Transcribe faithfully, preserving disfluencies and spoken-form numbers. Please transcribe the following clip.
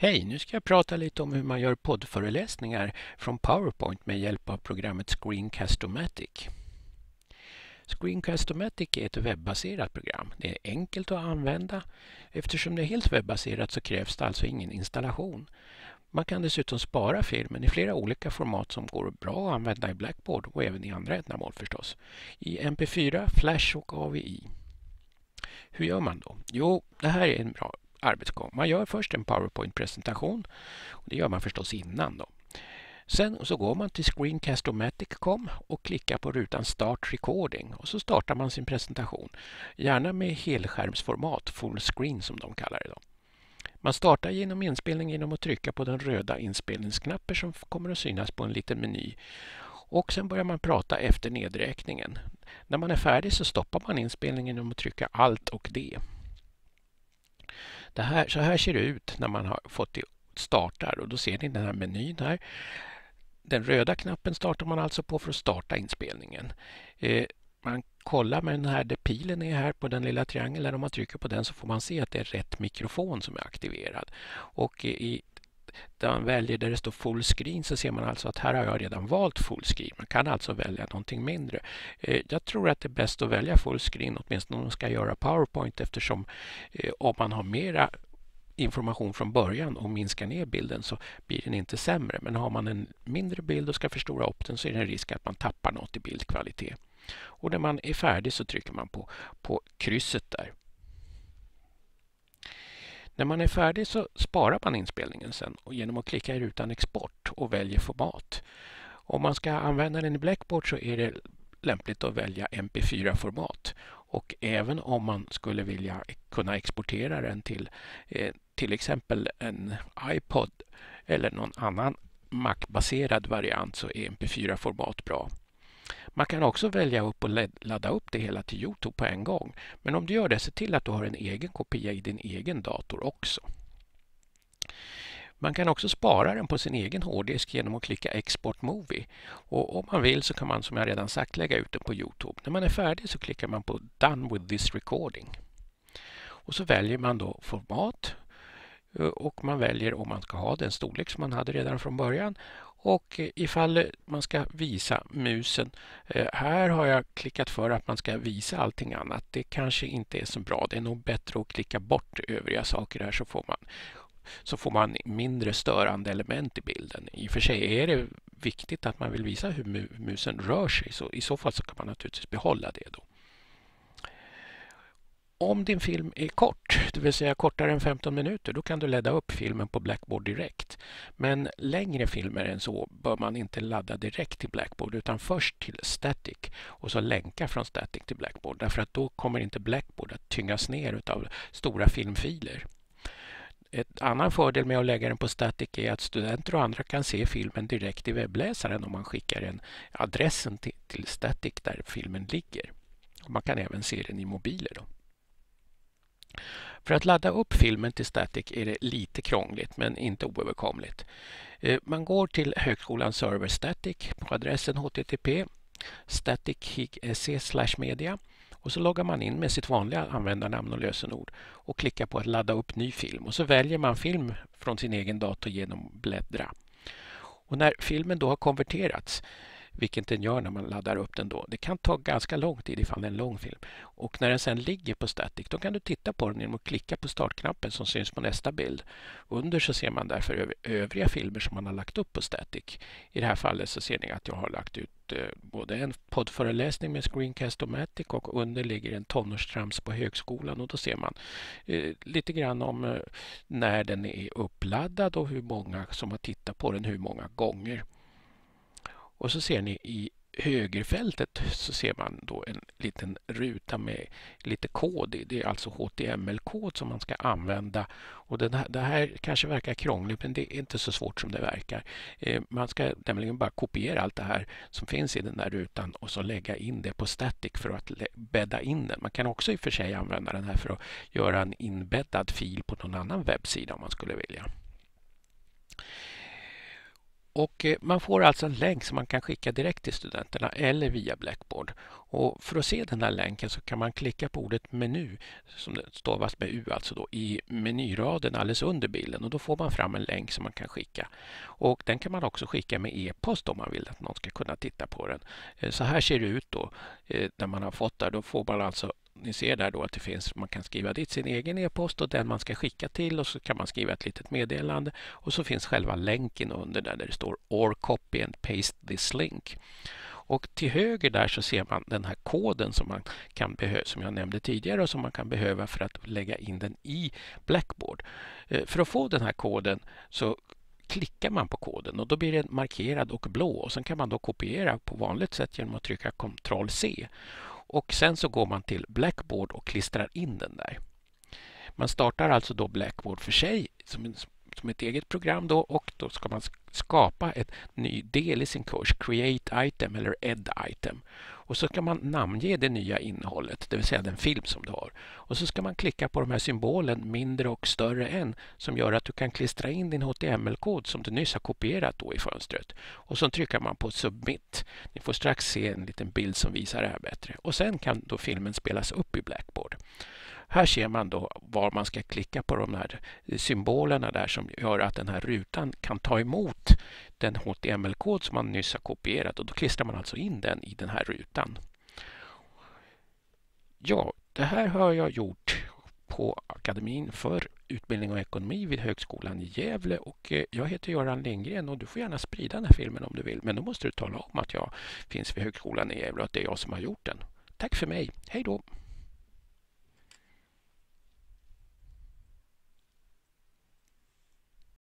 Hej, nu ska jag prata lite om hur man gör poddföreläsningar från PowerPoint med hjälp av programmet Screencast-O-Matic. Screencast-O-Matic är ett webbaserat program. Det är enkelt att använda. Eftersom det är helt webbaserat så krävs det alltså ingen installation. Man kan dessutom spara filmen i flera olika format som går bra att använda i Blackboard och även i andra ändamål förstås. I M P fyra, Flash och A V I. Hur gör man då? Jo, det här är en bra arbetsgång. Man gör först en PowerPoint-presentation. Och det gör man förstås innan då. Sen så går man till Screencast-O-Matic punkt com och klickar på rutan Start Recording. Och så startar man sin presentation. Gärna med helskärmsformat, full screen som de kallar det då. Man startar genom inspelning genom att trycka på den röda inspelningsknappen som kommer att synas på en liten meny. Och sen börjar man prata efter nedräkningen. När man är färdig så stoppar man inspelningen genom att trycka Alt och D. Det här, så här ser det ut när man har fått det startar och då ser ni den här menyn här. Den röda knappen startar man alltså på för att starta inspelningen. Eh, man kollar med den här där pilen är här på den lilla triangeln. Om man trycker på den så får man se att det är rätt mikrofon som är aktiverad. Och i där man väljer där det står full screen så ser man alltså att här har jag redan valt full screen. Man kan alltså välja någonting mindre. Jag tror att det är bäst att välja full screen åtminstone om man ska göra PowerPoint eftersom om man har mera information från början och minskar ner bilden så blir den inte sämre. Men har man en mindre bild och ska förstora upp den så är det en risk att man tappar något i bildkvalitet. Och när man är färdig så trycker man på, på krysset där. När man är färdig så sparar man inspelningen sen och genom att klicka i rutan export och välja format. Om man ska använda den i Blackboard så är det lämpligt att välja M P fyra-format. Och även om man skulle vilja kunna exportera den till eh, till exempel en iPod eller någon annan Mac-baserad variant så är M P fyra-format bra. Man kan också välja upp och ladda upp det hela till Youtube på en gång. Men om du gör det, se till att du har en egen kopia i din egen dator också. Man kan också spara den på sin egen hårddisk genom att klicka Export Movie. Och om man vill så kan man som jag redan sagt lägga ut den på Youtube. När man är färdig så klickar man på Done with this recording. Och så väljer man då format. Och man väljer om man ska ha den storlek som man hade redan från början. Och ifall man ska visa musen, här har jag klickat för att man ska visa allting annat. Det kanske inte är så bra. Det är nog bättre att klicka bort övriga saker här så får man, så får man mindre störande element i bilden. I och för sig är det viktigt att man vill visa hur musen rör sig. Så i så fall så kan man naturligtvis behålla det då. Om din film är kort, det vill säga kortare än femton minuter, då kan du ladda upp filmen på Blackboard direkt. Men längre filmer än så bör man inte ladda direkt till Blackboard utan först till Static och så länka från Static till Blackboard. Därför att då kommer inte Blackboard att tyngas ner av stora filmfiler. Ett annan fördel med att lägga den på Static är att studenter och andra kan se filmen direkt i webbläsaren om man skickar en adressen till, till Static där filmen ligger. Och man kan även se den i mobiler då. För att ladda upp filmen till Static är det lite krångligt men inte oöverkomligt. Man går till Högskolans server Static på adressen h t t p static se slash media och så loggar man in med sitt vanliga användarnamn och lösenord och klickar på att ladda upp ny film och så väljer man film från sin egen dator genom bläddra. Och när filmen då har konverterats, vilket den gör när man laddar upp den då. Det kan ta ganska lång tid ifall det är en lång film. Och när den sen ligger på Static då kan du titta på den genom att klicka på startknappen som syns på nästa bild. Under så ser man därför övriga filmer som man har lagt upp på Static. I det här fallet så ser ni att jag har lagt ut eh, både en poddföreläsning med Screencast-O-Matic och under ligger en tonårstrams på högskolan och då ser man eh, lite grann om eh, när den är uppladdad och hur många som har tittat på den hur många gånger. Och så ser ni i högerfältet så ser man då en liten ruta med lite kod i. Det är alltså H T M L-kod som man ska använda. Och den här, det här kanske verkar krångligt men det är inte så svårt som det verkar. Eh, man ska nämligen bara kopiera allt det här som finns i den där rutan och så lägga in det på Static för att bädda in den. Man kan också i och för sig använda den här för att göra en inbäddad fil på någon annan webbsida om man skulle vilja. Och man får alltså en länk som man kan skicka direkt till studenterna eller via Blackboard. Och för att se den här länken så kan man klicka på ordet menu, som det stavas med U alltså då, i menyraden alldeles under bilden. Och då får man fram en länk som man kan skicka. Och den kan man också skicka med e-post om man vill att någon ska kunna titta på den. Så här ser det ut då när man har fått där. Då får man alltså, ni ser där då att det finns, man kan skriva dit sin egen e-post och den man ska skicka till, och så kan man skriva ett litet meddelande, och så finns själva länken under där, där det står or copy and paste this link. Och till höger där så ser man den här koden som man kan behöva, som jag nämnde tidigare, och som man kan behöva för att lägga in den i Blackboard. För att få den här koden så klickar man på koden och då blir den markerad och blå, och sen kan man då kopiera på vanligt sätt genom att trycka kontroll C. Och sen så går man till Blackboard och klistrar in den där. Man startar alltså då Blackboard för sig som, en, som ett eget program då, och då ska man skapa ett ny del i sin kurs, create item eller add item. Och så kan man namnge det nya innehållet, det vill säga den film som du har. Och så ska man klicka på de här symbolen mindre och större än, som gör att du kan klistra in din H T M L-kod som du nyss har kopierat då i fönstret. Och så trycker man på submit. Ni får strax se en liten bild som visar det här bättre. Och sen kan då filmen spelas upp i Blackboard. Här ser man då var man ska klicka på de här symbolerna där som gör att den här rutan kan ta emot den H T M L-kod som man nyss har kopierat, och då klistrar man alltså in den i den här rutan. Ja, det här har jag gjort på Akademin för utbildning och ekonomi vid Högskolan i Gävle, och jag heter Göran Lindgren, och du får gärna sprida den här filmen om du vill, men då måste du tala om att jag finns vid Högskolan i Gävle och att det är jag som har gjort den. Tack för mig, hej då!